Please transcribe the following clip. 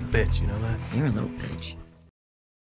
bitch, you know that? You're a little bitch.